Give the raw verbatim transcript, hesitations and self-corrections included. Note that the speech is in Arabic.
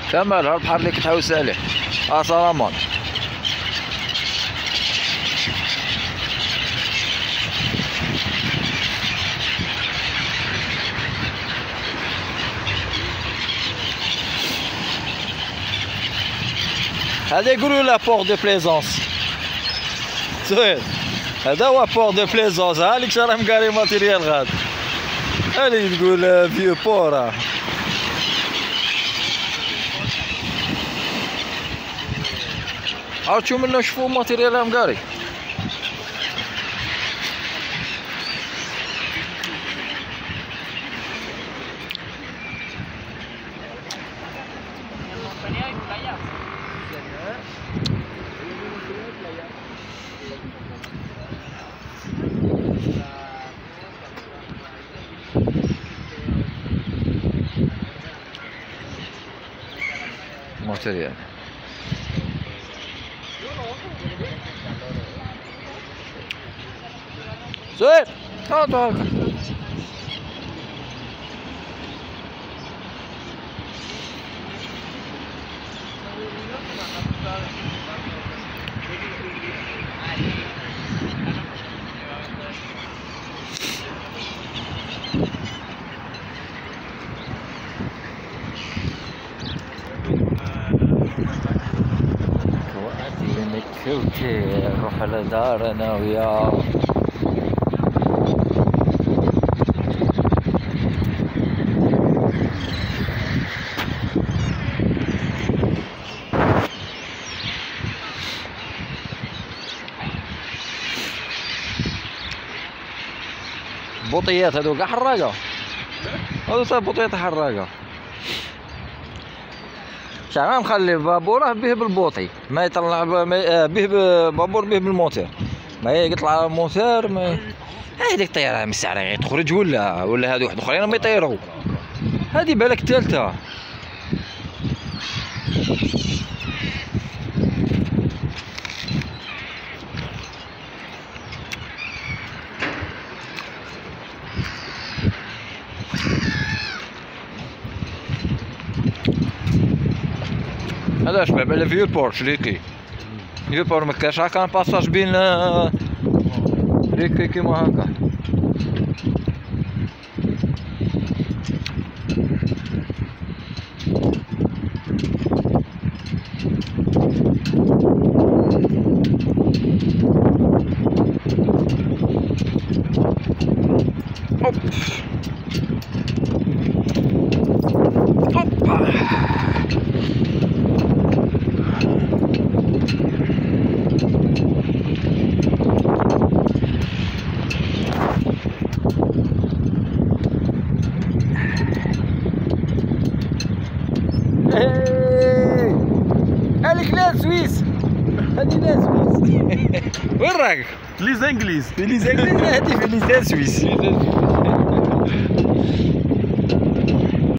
كمل هالبحر اللي كتحوس عليه. اه سلامات. هذا يقولوا لا بور دو بليزونس. زوين هذا هو بور دو بليزونس. ها اللي راه مقاري ماتيريال غاد. هذه تقول فيو بور. عاود شو منه شوفوا ماتيريال مقاري. ماتيريال زين هاتوا هكا. كوكي نروح على دار انا وياه. بوطيات هذو كاع حراقه. هذو صافي بوطيات حراقه. شعبان مخلي بابوره به بالبوطي ما يطلع به بابور به بالموتور ما يطلع الموتور ما هذيك الطياره من الساعه تخرج ولا ولا هذو واحد اخرين ما يطيروا. هذه بالك الثالثه. هذا شباب على فيو بور شريكي. فيو بور مكاش هاكا باساج بين ريكي كيما هاكا. هوب هوبا. هذيك لا سويس. هذه لا سويس. وين راك؟ في لي زانجليز. في لي زانجليز. هذه في لي سويس.